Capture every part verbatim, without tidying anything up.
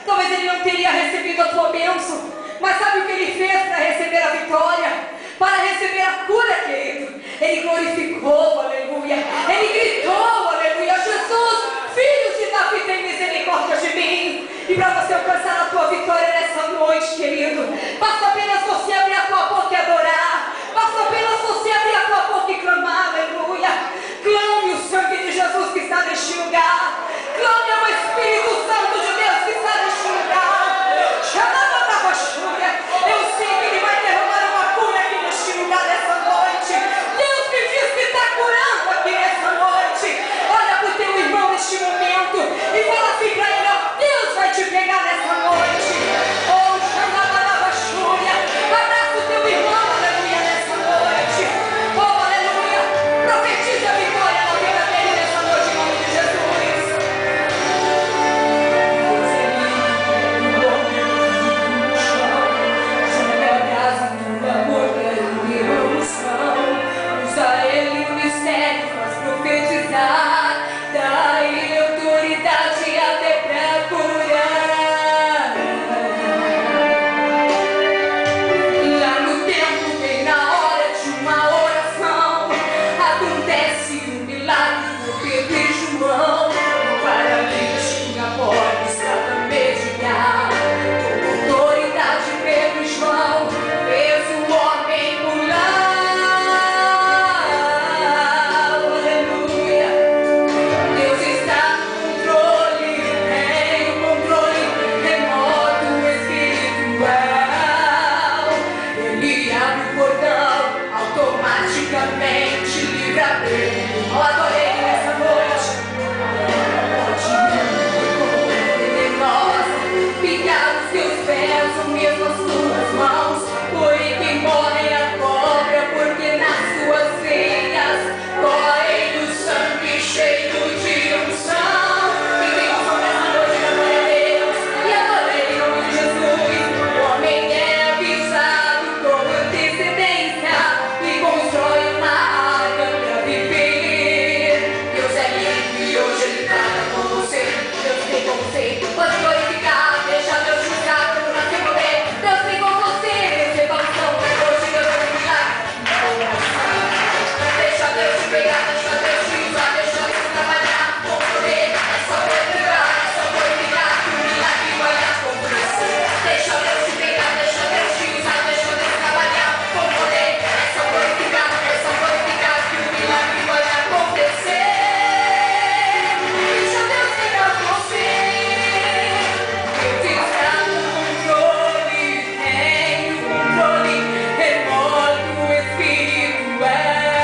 talvez ele não teria recebido a tua bênção. Mas sabe o que ele fez para receber a vitória? Para receber a cura, querido? Ele glorificou, aleluia. Ele gritou, aleluia. Jesus, filho de Davi, tem misericórdia de mim. E para você alcançar a tua vitória nessa noite, querido, basta apenas você abrir a tua boca e adorar. Basta apenas você abrir a tua boca e clamar, aleluia. Clame o sangue de Jesus que está neste lugar. Clame ao Espírito Santo de Deus que está neste lugar. Chamava da baixúria. Eu sei que Ele vai derramar uma cura aqui neste lugar nessa noite. Deus me diz que está curando aqui nessa noite. Olha para o teu irmão neste momento e fala assim para ele: ó, Deus vai te pegar nessa noite. Oh, chamava da baixúria. Abraça o teu irmão, aleluia, nessa noite. Oh, aleluia. Profetiza a vitória na vida dele nessa noite, em nome de Jesus. Usa ele o mistério, faz profetizar, dá ele autoridade até pra curar. Lá no tempo, bem na hora de uma oração, acontece um milagre por Pedro e João. O paralítico na porta estava mediar. Com autoridade, Pedro e João fez o homem pular. Aleluia. Deus está no controle, tem o controle remoto espiritual. Ele abre o portão, automaticamente livra Pedro. Eu adorei nessa noite. Picar os teus pés, ou mesmo as tuas mãos. Porém quem morre é a cobra, porque nas suas veias corre o sangue cheio de unção. E tem unção nessa noite da glória a Deus. E adorei em nome de Jesus. O homem é avisado com antecedência e constrói uma arca pra viver. Deus é livre e hoje Ele trata com você. Deus tem com você. Pode glorificar, deixa Deus te usar para o seu poder. Deus tem com você, receba unção. Hoje Deus vai brilhar no coração. Deixa Deus te pegar, deixa Deus te usar, deixa Deus trabalhar com poder. É só glorificar, é só glorificar que o milagre vai acontecer. Deixa Deus te pegar, deixa Deus te usar, deixa Deus trabalhar com poder. É só glorificar, é só glorificar que o milagre vai acontecer. Deixa Deus pegar você. Deus está no controle, tem o controle remoto espiritual.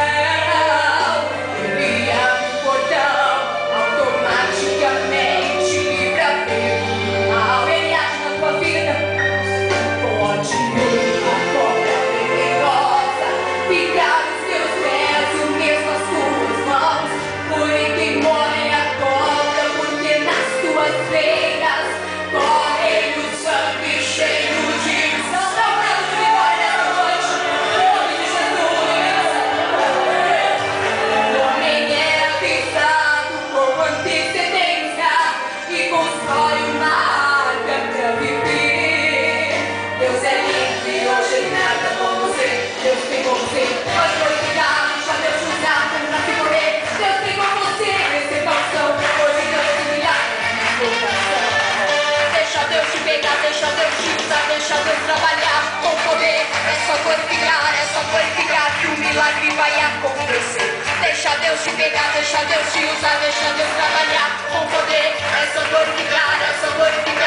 Ele abre o portão, automaticamente livra Pedro. Algo Ele age na tua vida. Pode ver a cobra venenosa, picar os teus pés, o mesmo as tuas mãos. Porém quem morre é a cobra, porque nas tuas veias corre o sangue cheio de unção. Dá um brado de vitória nessa noite, em nome de Jesus. O homem é avisado com antecedência e constrói uma arca pra viver. Deus é livre e hoje Ele nada com você. Deus tem com você. Pode glorificar, deixa Deus te usar pra se poder. Deus tem com você, receba unção. Hoje Deus vai brilhar no coração. Deixa Deus te pegar, deixa Deus te usar, deixa Deus trabalhar com poder. É só glorificar, é só glorificar que o milagre vai acontecer. Deixa Deus te pegar, deixa Deus te usar, deixa Deus trabalhar com poder. É só glorificar, é só glorificar.